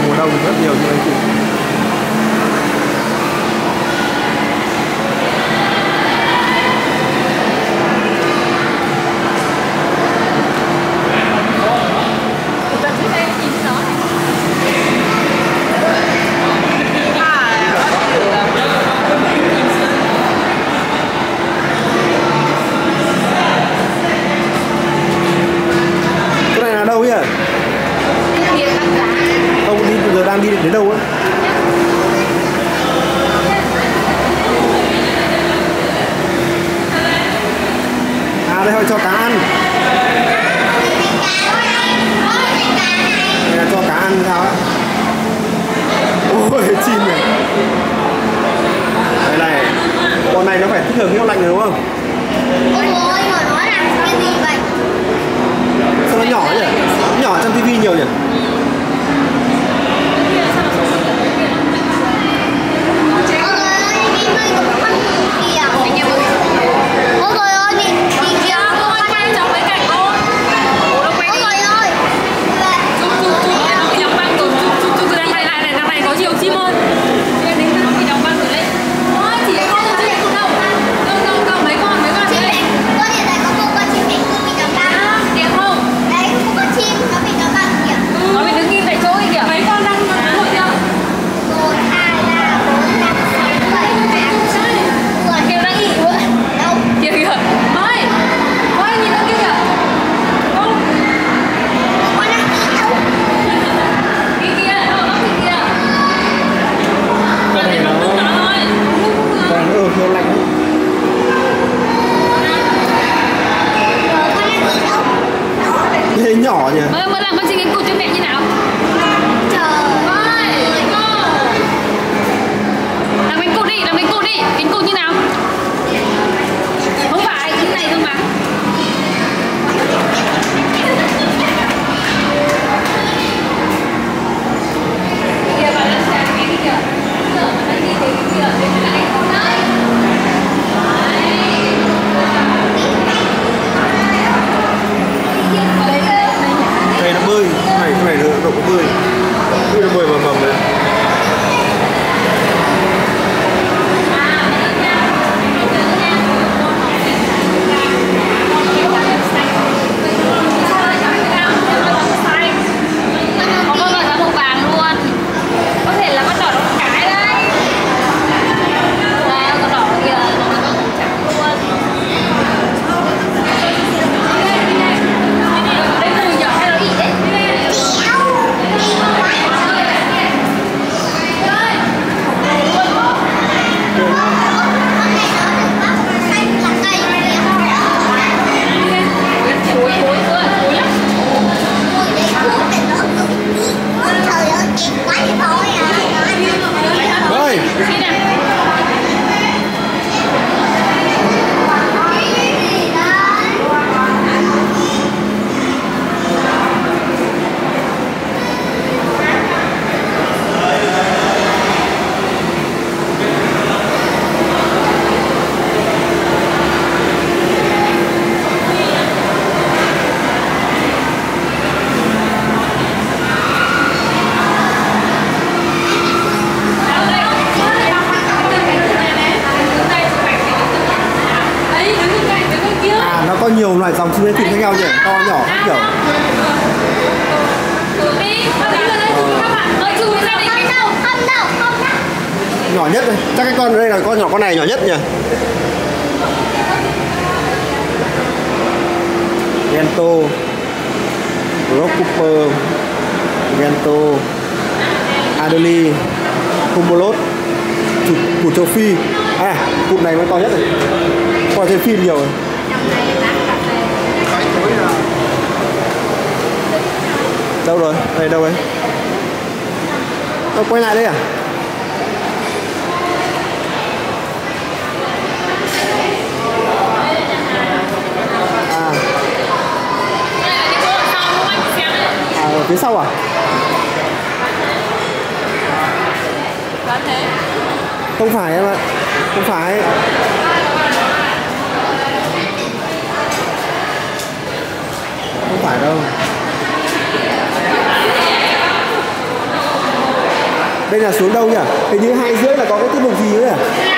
mùa đông rất nhiều như anh chị. Đang đi đến đâu á? À đây họ cho cá ăn. Đây là cho cá ăn sao á? Ôi chim này. Đây này, con này nó phải thích hợp khí hậu lạnh rồi đúng không? Ôi ôi, nó làm cái gì vậy? Sao nó nhỏ nhỉ? Nó nhỏ trong tivi nhiều nhỉ? Nhỏ nhỉ? Mới làm con xin cánh cụt cho mẹ như nào? Làm cánh cụt đi, làm cánh cụt đi. Cánh cụt như nào? Không phải, cái này thôi mà. Kìa bạn đang xem cái kìa. Giờ bạn đang đi thấy cái kìa, đây là anh con đấy. Này nó bơi, cái này nó có bơi. Nó bơi vào mầm đấy. Có con gọi là màu vàng luôn. Có thể là con đỏ nó cái đấy. Đây, con đỏ kìa, nó trắng luôn. Đây mùi nhỏ hay nó ỉ đấy. Có nhiều loại dòng chim én khác nhau nhỉ, to nhỏ khác kiểu. Nhỏ nhất đây, chắc cái con đây là con này nhỏ nhất nhỉ. Gento, Rock Cooper, Gento, Adelie, Humboldt, cụt châu Phi. À, cụt này mới to nhất rồi. Coi trên phim nhiều rồi. Đâu rồi? Đây đâu đấy? Nó quay lại đây à? Ở phía sau à? Không phải em ạ. Không phải. Không phải đâu. Đây là xuống đâu nhỉ? Hình như 2 rưỡi là có cái tiết mục gì nữa nhỉ?